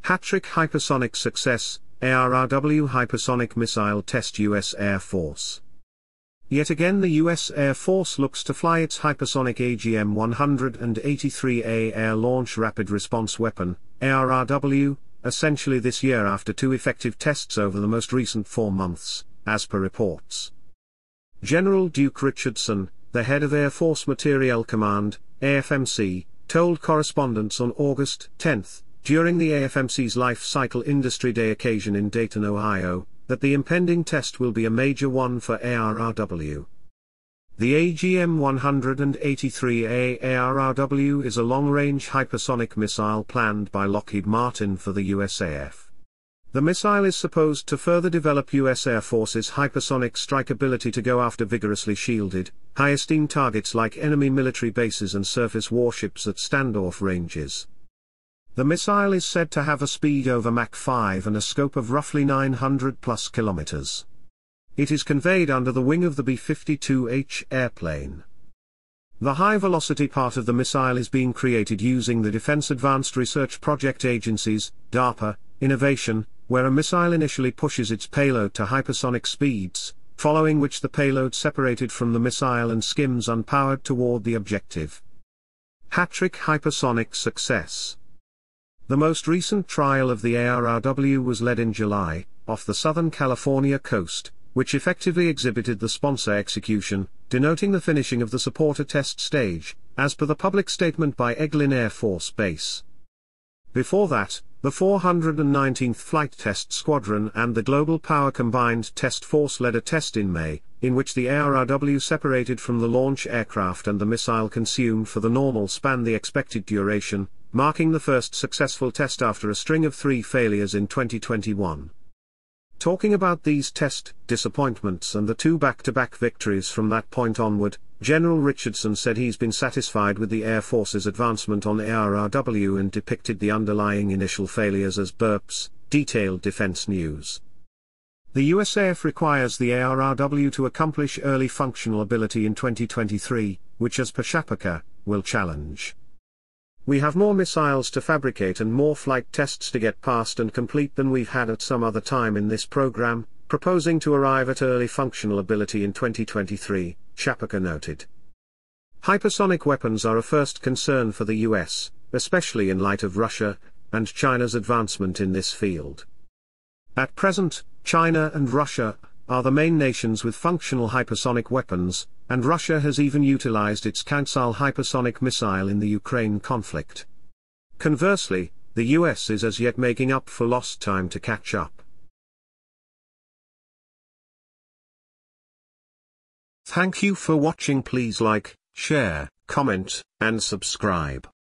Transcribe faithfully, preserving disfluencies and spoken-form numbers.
Hat-trick hypersonic success, A R R W hypersonic missile test U S Air Force. Yet again the U S Air Force looks to fly its hypersonic A G M one eighty-three A Air Launch Rapid Response Weapon, A R R W, essentially this year after two effective tests over the most recent four months, as per reports. General Duke Richardson, the head of Air Force Materiel Command, A F M C, told correspondents on August tenth, during the A F M C's Life Cycle Industry Day occasion in Dayton, Ohio, that the impending test will be a major one for A R R W. The A G M one eighty-three A A R R W is a long-range hypersonic missile planned by Lockheed Martin for the U S A F. The missile is supposed to further develop U S Air Force's hypersonic strike ability to go after vigorously shielded, high-esteem targets like enemy military bases and surface warships at standoff ranges. The missile is said to have a speed over Mach five and a scope of roughly nine hundred plus kilometers. It is conveyed under the wing of the B fifty-two H airplane. The high-velocity part of the missile is being created using the Defense Advanced Research Project Agency's, DARPA, innovation, where a missile initially pushes its payload to hypersonic speeds, following which the payload separated from the missile and skims unpowered toward the objective. Hat-trick hypersonic success. The most recent trial of the A R R W was led in July, off the Southern California coast, which effectively exhibited the sponsor execution, denoting the finishing of the supporter test stage, as per the public statement by Eglin Air Force Base. Before that, the four hundred nineteenth Flight Test Squadron and the Global Power Combined Test Force led a test in May, in which the A R R W separated from the launch aircraft and the missile consumed for the normal span the expected duration, marking the first successful test after a string of three failures in twenty twenty-one. Talking about these test disappointments and the two back-to-back victories from that point onward, General Richardson said he's been satisfied with the Air Force's advancement on A R R W and depicted the underlying initial failures as burps, detailed Defense News. The U S A F requires the A R R W to accomplish early functional ability in twenty twenty-three, which as per Shapaka, will challenge. We have more missiles to fabricate and more flight tests to get past and complete than we've had at some other time in this program, proposing to arrive at early functional ability in twenty twenty-three, Shapaka noted. Hypersonic weapons are a first concern for the U S, especially in light of Russia and China's advancement in this field. At present, China and Russia are the main nations with functional hypersonic weapons, and Russia has even utilized its Council hypersonic missile in the Ukraine conflict. Conversely, the U S is as yet making up for lost time to catch up. Thank you for watching. Please like, share, comment, and subscribe.